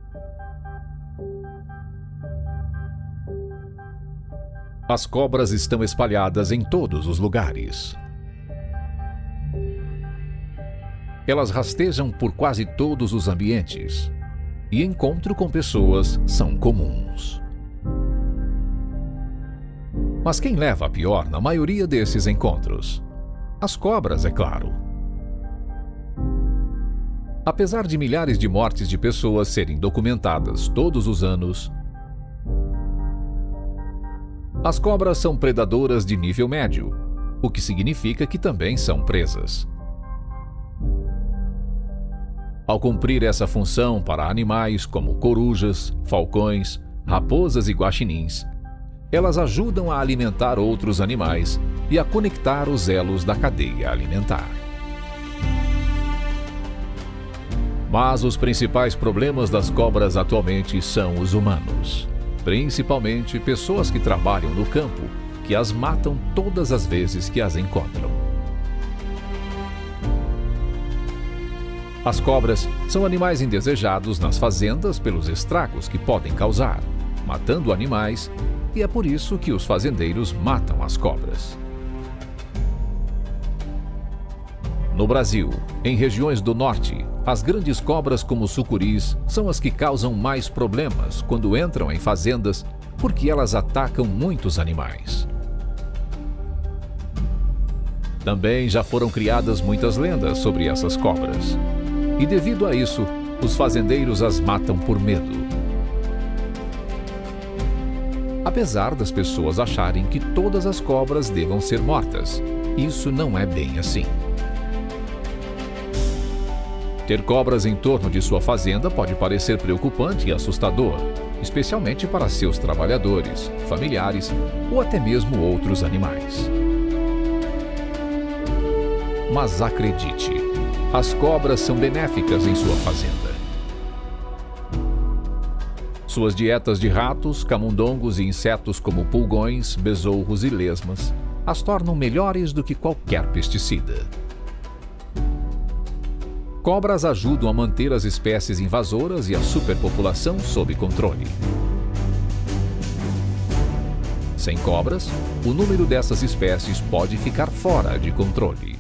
As cobras estão espalhadas em todos os lugares. Elas rastejam por quase todos os ambientes, e encontro com pessoas são comuns. Mas quem leva a pior na maioria desses encontros? As cobras, é claro. Apesar de milhares de mortes de pessoas serem documentadas todos os anos, as cobras são predadoras de nível médio, o que significa que também são presas. Ao cumprir essa função para animais como corujas, falcões, raposas e guaxinins, elas ajudam a alimentar outros animais e a conectar os elos da cadeia alimentar. Mas os principais problemas das cobras atualmente são os humanos, principalmente pessoas que trabalham no campo, que as matam todas as vezes que as encontram. As cobras são animais indesejados nas fazendas pelos estragos que podem causar, matando animais, e é por isso que os fazendeiros matam as cobras. No Brasil, em regiões do norte, as grandes cobras como sucuris são as que causam mais problemas quando entram em fazendas, porque elas atacam muitos animais. Também já foram criadas muitas lendas sobre essas cobras. E devido a isso, os fazendeiros as matam por medo. Apesar das pessoas acharem que todas as cobras devam ser mortas, isso não é bem assim. Ter cobras em torno de sua fazenda pode parecer preocupante e assustador, especialmente para seus trabalhadores, familiares ou até mesmo outros animais. Mas acredite, as cobras são benéficas em sua fazenda. Suas dietas de ratos, camundongos e insetos como pulgões, besouros e lesmas as tornam melhores do que qualquer pesticida. Cobras ajudam a manter as espécies invasoras e a superpopulação sob controle. Sem cobras, o número dessas espécies pode ficar fora de controle.